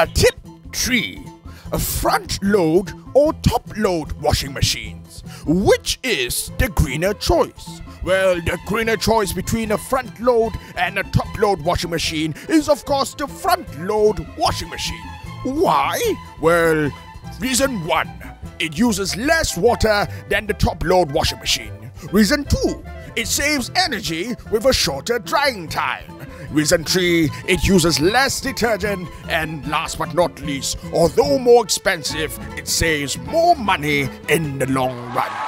Tip 3. Front load or top load washing machines. Which is the greener choice? Well, the greener choice between a front load and a top load washing machine is of course the front load washing machine. Why? Well, reason 1. It uses less water than the top load washing machine. Reason 2. It saves energy with a shorter drying time. Reason 3, it uses less detergent, and last but not least, although more expensive, it saves more money in the long run.